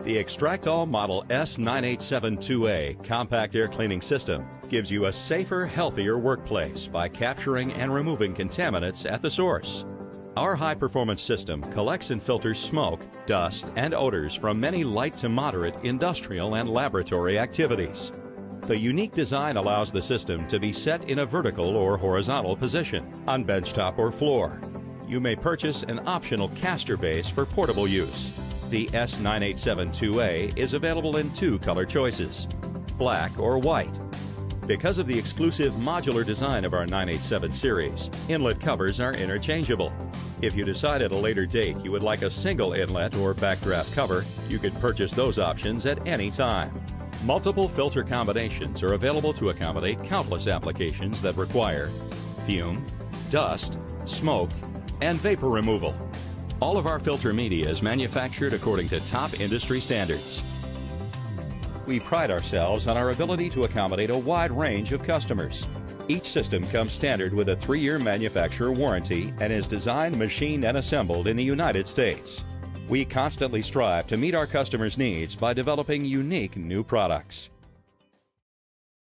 The Extractall Model S9872A compact air cleaning system gives you a safer, healthier workplace by capturing and removing contaminants at the source. Our high-performance system collects and filters smoke, dust, and odors from many light to moderate industrial and laboratory activities. The unique design allows the system to be set in a vertical or horizontal position, on benchtop or floor. You may purchase an optional caster base for portable use. The S9872A is available in two color choices, black or white. Because of the exclusive modular design of our 987 series, inlet covers are interchangeable. If you decide at a later date you would like a single inlet or backdraft cover, you can purchase those options at any time. Multiple filter combinations are available to accommodate countless applications that require fume, dust, smoke, and vapor removal. All of our filter media is manufactured according to top industry standards. We pride ourselves on our ability to accommodate a wide range of customers. Each system comes standard with a 3-year manufacturer warranty and is designed, machined, and assembled in the United States. We constantly strive to meet our customers' needs by developing unique new products.